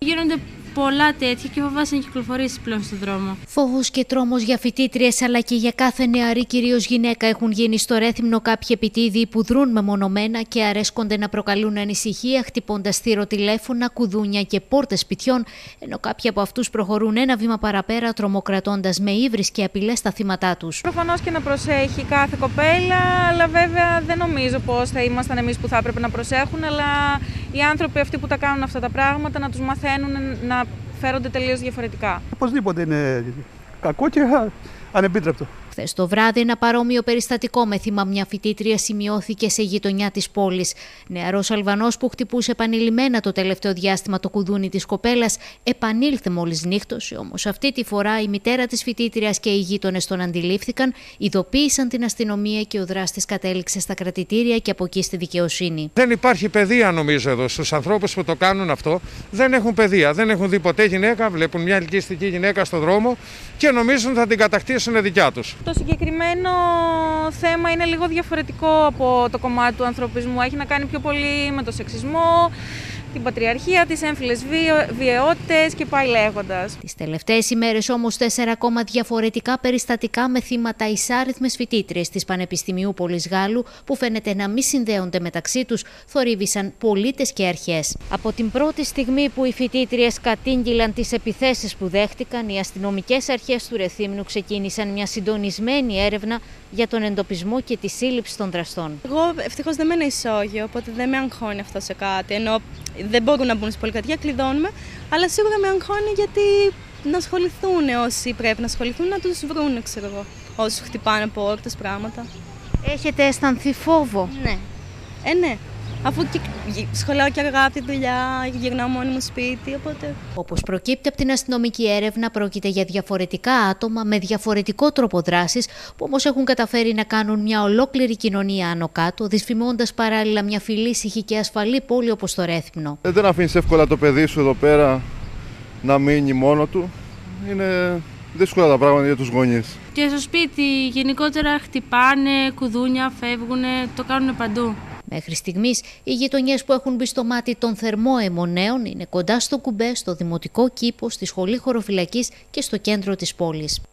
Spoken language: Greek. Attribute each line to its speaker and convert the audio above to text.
Speaker 1: Γίνονται πολλά τέτοια και φοβάσαι να κυκλοφορήσει πλέον στον δρόμο.
Speaker 2: Φόβος και τρόμος για φοιτήτριες αλλά και για κάθε νεαρή, κυρίως γυναίκα, έχουν γίνει στο Ρέθυμνο κάποιοι επιτίδιοι που δρούν μεμονωμένα και αρέσκονται να προκαλούν ανησυχία, χτυπώντας θυροτηλέφωνα, κουδούνια και πόρτες σπιτιών, ενώ κάποιοι από αυτούς προχωρούν ένα βήμα παραπέρα, τρομοκρατώντας με ύβρις και απειλές τα θύματά τους.
Speaker 3: Προφανώς και να προσέχει κάθε κοπέλα, αλλά βέβαια δεν νομίζω πως θα ήμασταν εμείς που θα έπρεπε να προσέχουν, αλλά οι άνθρωποι αυτοί που τα κάνουν αυτά τα πράγματα να τους μαθαίνουν να φέρονται τελείως διαφορετικά.
Speaker 4: Οπωσδήποτε είναι κακό και ανεπίτρεπτο.
Speaker 2: Χθες το βράδυ, ένα παρόμοιο περιστατικό με θύμα μια φοιτήτρια σημειώθηκε σε γειτονιά της πόλης. Νεαρός Αλβανός που χτυπούσε επανειλημμένα το τελευταίο διάστημα το κουδούνι της κοπέλας επανήλθε μόλις νύχτωσε, όμως αυτή τη φορά η μητέρα της φοιτήτριας και οι γείτονες τον αντιλήφθηκαν, ειδοποίησαν την αστυνομία και ο δράστης κατέληξε στα κρατητήρια και από εκεί στη δικαιοσύνη.
Speaker 5: Δεν υπάρχει παιδεία, νομίζω, εδώ στους ανθρώπους που το κάνουν αυτό. Δεν έχουν παιδεία, δεν έχουν δει ποτέ γυναίκα, βλέπουν μια ελκυστική γυναίκα στον δρόμο και νομίζουν θα την κατακτήσουν δικιά τους.
Speaker 3: Το συγκεκριμένο θέμα είναι λίγο διαφορετικό από το κομμάτι του ανθρωπισμού. Έχει να κάνει πιο πολύ με το σεξισμό, την πατριαρχία, τις έμφυλες βιαιότητες και πάει λέγοντας.
Speaker 2: Τις τελευταίες ημέρες όμως 4 ακόμα διαφορετικά περιστατικά με θύματα εισάριθμες φοιτήτριες της Πανεπιστημίου Πόλης Γάλλου που φαίνεται να μην συνδέονται μεταξύ τους, θορύβησαν πολίτες και αρχές. Από την πρώτη στιγμή που οι φοιτήτριες κατήγγειλαν τις επιθέσεις που δέχτηκαν, οι αστυνομικές αρχές του Ρεθύμνου ξεκίνησαν μια συντονισμένη έρευνα για τον εντοπισμό και τη σύλληψη των δραστών.
Speaker 6: Εγώ ευτυχώς δεν μένω ισόγειο, οπότε δεν με αγχώνει αυτό σε κάτι. Ενώ δεν μπορούν να μπουν στην πολυκατοικία, κλειδώνουμε, αλλά σίγουρα με αγχώνει γιατί να ασχοληθούν όσοι πρέπει να ασχοληθούν, να τους βρουν, ξέρω εγώ. Όσοι χτυπάνε πόρτες, πράγματα.
Speaker 2: Έχετε αισθανθεί φόβο?
Speaker 6: Ναι. Ναι. Αφού και σχολάω και αργά από τη δουλειά, γυρνάω μόνη μου σπίτι, οπότε...
Speaker 2: Όπως προκύπτει από την αστυνομική έρευνα, πρόκειται για διαφορετικά άτομα με διαφορετικό τρόπο δράσης, που όμως έχουν καταφέρει να κάνουν μια ολόκληρη κοινωνία άνω κάτω, δυσφημώντας παράλληλα μια φιλήσυχη και ασφαλή πόλη όπως το Ρέθυμνο.
Speaker 7: Δεν αφήνεις εύκολα το παιδί σου εδώ πέρα να μείνει μόνο του. Είναι δύσκολα τα πράγματα για τους γονείς.
Speaker 1: Και στο σπίτι γενικότερα χτυπάνε, κουδούνια, φεύγουν, το κάνουν παντού.
Speaker 2: Μέχρι στιγμής, οι γειτονιές που έχουν μπει στο μάτι των θερμόαιμονέων είναι κοντά στο Κουμπέ, στο Δημοτικό Κήπο, στη Σχολή Χωροφυλακής και στο κέντρο της πόλης.